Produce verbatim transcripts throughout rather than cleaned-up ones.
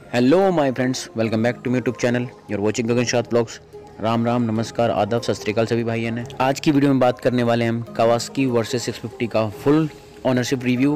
Hello my friends, welcome back to my YouTube channel. You are watching Gagan Shad blogs. Ram Ram, नमस्कार, आदाब, सत श्री अकाल सभी भाइयों ने। आज की वीडियो में बात करने वाले हैं हम कावासाकी वर्सेस सिक्स फिफ्टी का फुल ओनरशिप रिव्यू।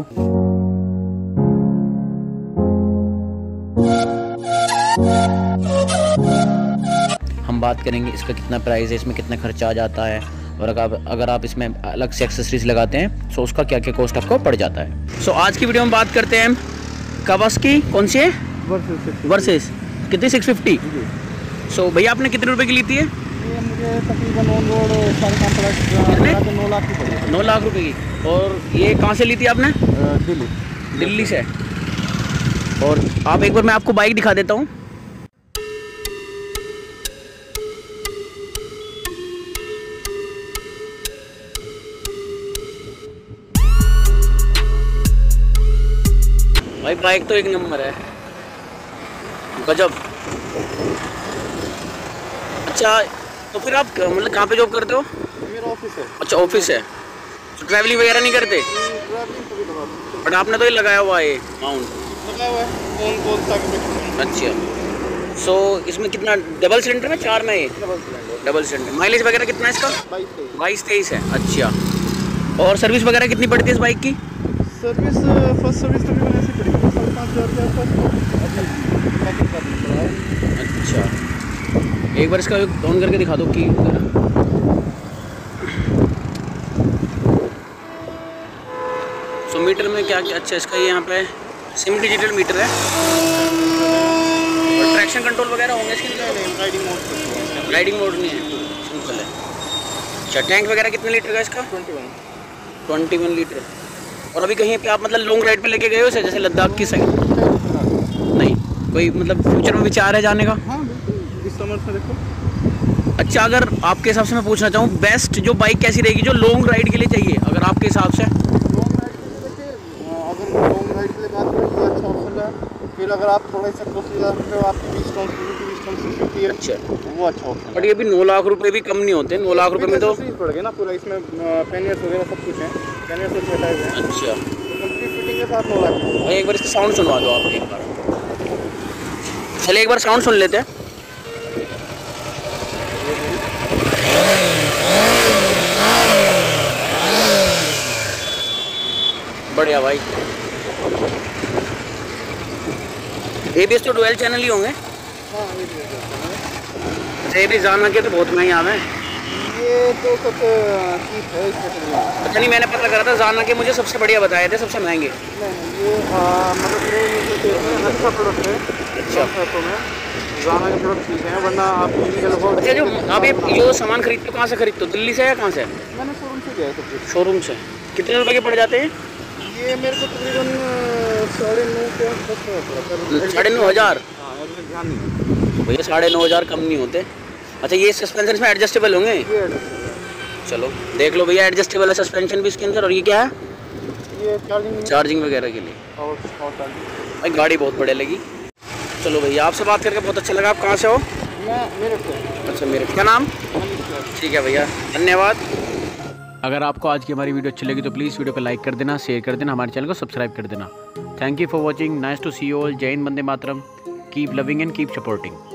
हम बात करेंगे इसका कितना प्राइस है, इसमें कितना खर्चा आ जाता है, और अगर अगर आप इसमें अलग से एक्सेसरीज लगाते हैं तो उसका क्या क्या कॉस्ट आपको पड़ जाता है। सो so, आज की वीडियो में बात करते हैं कावासाकी कौन सी है वर्सेस कितनी सिक्स फिफ्टी। सो भैया आपने कितने रुपए की ली थी? ये मुझे तकरीबन ऑन रोड सारे कॉम्प्लेक्स नौ लाख की पड़ी। नौ लाख रुपए की। और ये कहाँ से ली थी आपने? दिल्ली दिल्ली से। और आप एक बार मैं आपको बाइक दिखा देता हूँ। भाई बाइक तो एक नंबर है, गजब। अच्छा, तो फिर आप मतलब कहाँ पे जॉब करते हो? मेरा ऑफिस है। अच्छा, ऑफिस है। तो ट्रैवलिंग वगैरह नहीं करते? ट्रैवलिंग कभी लगा, बट आपने तो ये लगाया हुआ है माउंट। लगा हुआ है कौन कौन सा। अच्छा, सो इसमें कितना डबल सिलेंडर में चार में? Double cylinder. Double cylinder. Mileage वगैरह कितना है इसका? बाईस तेईस है। अच्छा, और सर्विस वगैरह कितनी पड़ती है इस बाइक की? सर्विस फर्स्ट सर्विस तकरीबन ऐसी पड़ी है साढ़े पाँच हज़ार के आसपास। अच्छा, एक बार इसका ऑन करके दिखा दो की। सो मीटर में क्या क्या? अच्छा, इसका ये यहाँ पे सिम डिजिटल मीटर है। और ट्रैक्शन कंट्रोल वगैरह होंगे इसके अंदर? राइडिंग मोड राइडिंग मोड नहीं है, सिंपल है। अच्छा, टैंक वगैरह कितने लीटर का इसका? Twenty one twenty one litre. और अभी कहीं पे आप मतलब लॉन्ग राइड पे लेके गए हो इसे, जैसे लद्दाख की साइड? नहीं, कोई मतलब फ्यूचर में विचार है जाने का? हाँ बिल्कुल, इस समर में देखो। अच्छा, अगर आपके हिसाब से मैं पूछना चाहूँ, बेस्ट जो बाइक कैसी रहेगी जो लॉन्ग राइड के लिए चाहिए, अगर आपके हिसाब से? लॉन्ग राइड के लिए देखिए, अगर लॉन्ग राइड के लिए बात करें तो अच्छा ऑप्शन है। फिर अगर आप थोड़ा सा कॉस्टली जा सकते हो, आपकी बीस टन बीस टन सिक्स फिफ्टी है। अच्छा, वो अच्छा ऑप्शन है। बट ये भी नौ लाख रुपए भी कम नहीं होते। नौ लाख रुपए में तो पड़ गया ना पूरा, इसमें पैनियर्स वगैरह सब कुछ है। पैनियर्स से छोटा है। अच्छा, कंप्लीट फिटिंग के साथ नौ लाख। भाई एक बार इसका साउंड सुनवा दो आप एक बार। चलिए एक बार साउंड सुन लेते हैं। बढ़िया भाई। एबीएस तो डुअल चैनल ही होंगे? हाँ, अच्छा, एबीएस जानना के तो बहुत महंगे आवे हैं। ये तो सब चीप है इसमें। अच्छा, नहीं मैंने पता करा था, जानना के मुझे सबसे बढ़िया बताए थे, सबसे महंगे। नहीं, ये मतलब ये अच्छा प्रोडक्ट है। अच्छा, तो मैं जाना के प्रोडक्ट ठीक है, वरना आप लगभग। अच्छा, जो आप ये जो सामान खरीदते हो कहाँ से खरीदते हो? दिल्ली से या कहाँ से? मैंने शोरूम से लिया है सब कुछ। शोरूम से। कितने रुपए के पड़ जाते हैं ये? मेरे को तकरीबन साढ़े नौ के आसपास। साढ़े नौ हज़ार? हाँ, ध्यान नहीं। भैया साढ़े नौ हज़ार कम नहीं होते। अच्छा, ये सस्पेंशन में एडजस्टेबल होंगे? ये चलो देख लो भैया, एडजस्टेबल है सस्पेंशन भी इसके अंदर। और ये क्या है? ये चार्जिंग चार्जिंग वगैरह के लिए। और चार्जिंग। भाई गाड़ी बहुत बढ़िया लगी। चलो भैया, आपसे बात करके बहुत अच्छा लगा। आप कहाँ से हो? मैं मेरे से। अच्छा, मेरे क्या नाम? ठीक है भैया, धन्यवाद। अगर आपको आज की हमारी वीडियो अच्छी लगी तो प्लीज़ वीडियो को लाइक कर देना, शेयर कर देना, हमारे चैनल को सब्सक्राइब कर देना। Thank you for watching. Nice to see you all. जय हिंद, वंदे मातरम। Keep loving and keep supporting.